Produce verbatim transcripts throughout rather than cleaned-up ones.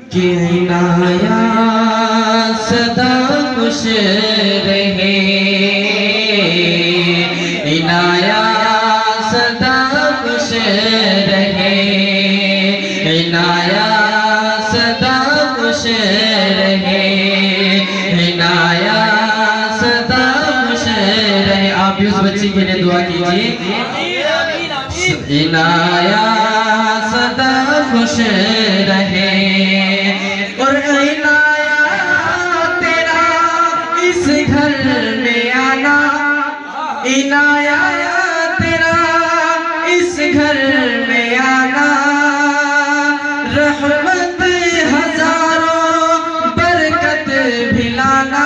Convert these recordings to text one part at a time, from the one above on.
कि इनाया सदा खुश रहे, इनाया सदा खुश रहे, इनाया सदा खुश रहे, इनाया सदा खुश रहे। आप भी उस बच्ची के लिए दुआ कीजिए। इनाया सदा खुश रहे और इनाया तेरा इस घर में आना, इनाया तेरा इस घर में आना, रहमत हजारों बरकत भी लाना।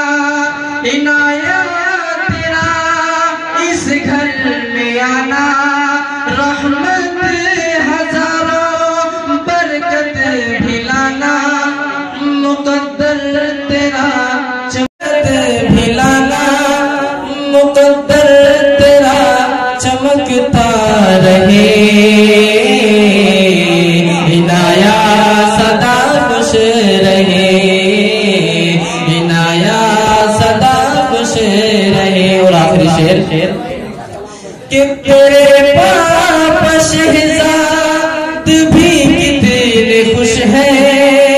इनाया तेरा इस घर में आना, रहमत हजारों बरकत भी लाना, मुकद्दर तेरा चमक भी लाना, मुकद्दर तेरा चमकता रहे, इनाया सदा खुश रहे, इनाया सदा खुश रहे। और आखिरी शेर शेर कि तेरे पापा शहजाद भी कितने खुश हैं,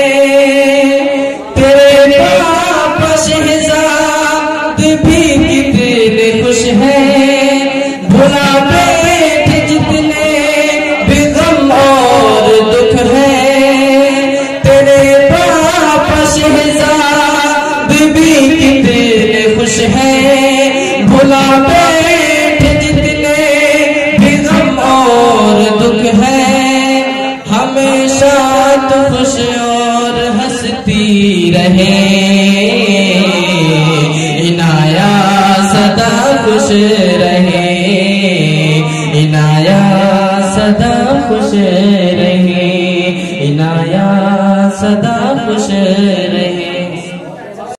तेरे पापा शहजाद भी कितने खुश हैं, भुला बैठे जितने भी गम और दुख है, तेरे पापा शहजाद भी कितने खुश हैं, भुला हमेशा तो खुश और हंसती रहे, इनाया सदा खुश रहे, इनाया सदा खुश रहे, इनाया सदा खुश